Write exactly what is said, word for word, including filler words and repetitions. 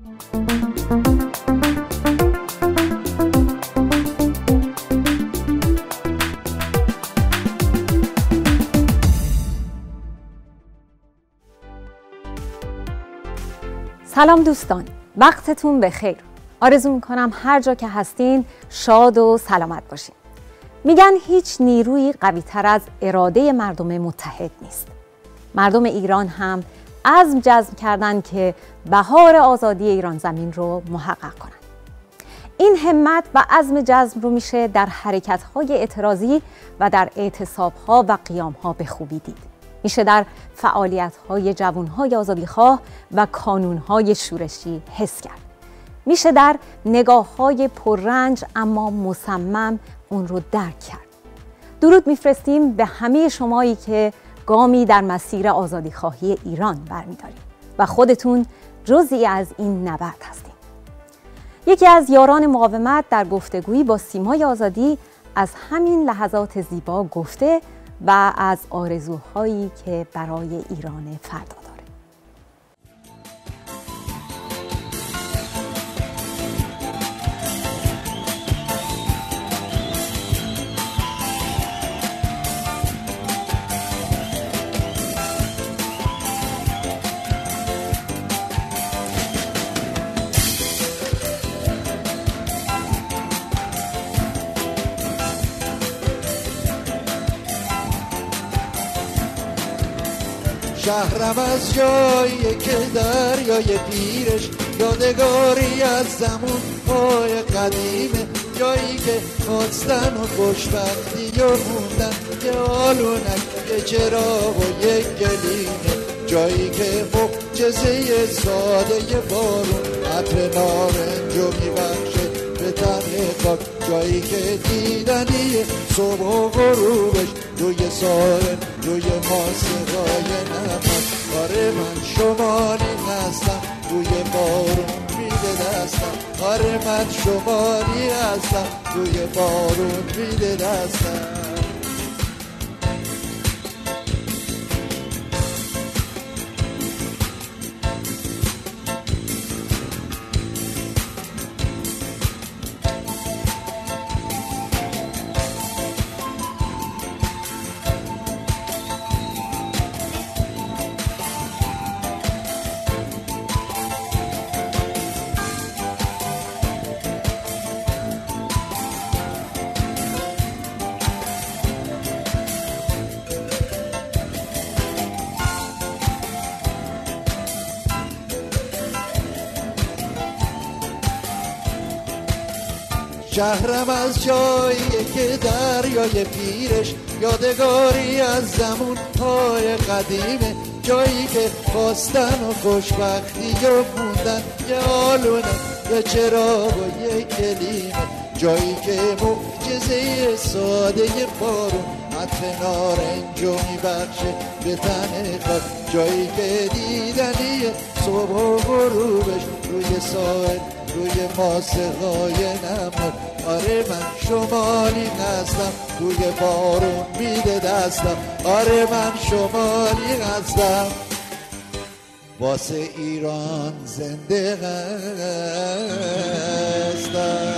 سلام دوستان، وقتتون بخیر. آرزو میکنم هر جا که هستین شاد و سلامت باشین. میگن هیچ نیرویی قوی تر از اراده مردم متحد نیست. مردم ایران هم عزم جزم کردن که بهار آزادی ایران زمین رو محقق کنن. این همت و عزم جزم رو میشه در حرکت‌های اعتراضی و در اعتصاب‌ها و قیام‌ها به خوبی دید. میشه در فعالیت‌های جوان‌های آزادیخواه و کانون‌های شورشی حس کرد. میشه در نگاه‌های پررنج اما مصمم اون رو درک کرد. درود میفرستیم به همه شمایی که گامی در مسیر آزادیخواهی ایران برمی‌دارید و خودتون جزئی از این نبرد هستید. یکی از یاران مقاومت در گفتگویی با سیمای آزادی از همین لحظات زیبا گفته و از آرزوهایی که برای ایران فردا داره. شهرم از جایی که دریای پیرش یادگاری از زمان های قدیمه، جایی که خواستن و خوشبختی و موندن که آلونک یه چراغ و یک گلیمه، جایی که معجزه ساده بارون عطر نارنجو میبخشه به تن خاک، جایی که دیدنی صبح و غروبش روی سارن روی ماسقای نمک. آره من شمالی هستم روی بارون میده دستم، آره من شمالی هستم روی بارون میده دستم. شهرم از جایی که دریای پیرش یادگاری از زمان های قدیمه، جایی که خواستن و خوشبختی و موندن یه آلونه یه چراغ و یه کلیمه، جایی که معجزه ساده بارون عطر نارنجو میبخشه به تن خاک، جایی که دیدنی صبح و غروبش روی ساحل روی ماسقای نمک. آره من شمالی هستم روی بارون میده دستم، آره من شمالی هستم واسه ایران زنده هستم.